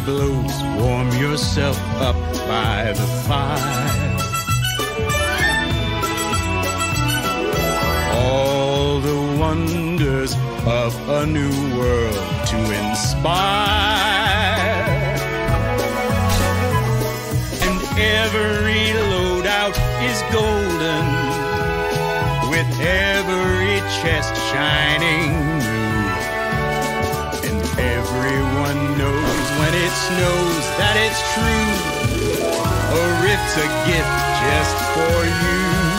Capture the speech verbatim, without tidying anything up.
blows, warm yourself up by the fire. All the wonders of a new world to inspire. And every loadout is golden, with every chest shining new. And everyone knows when it snows that it's true. A rift's a gift just for you.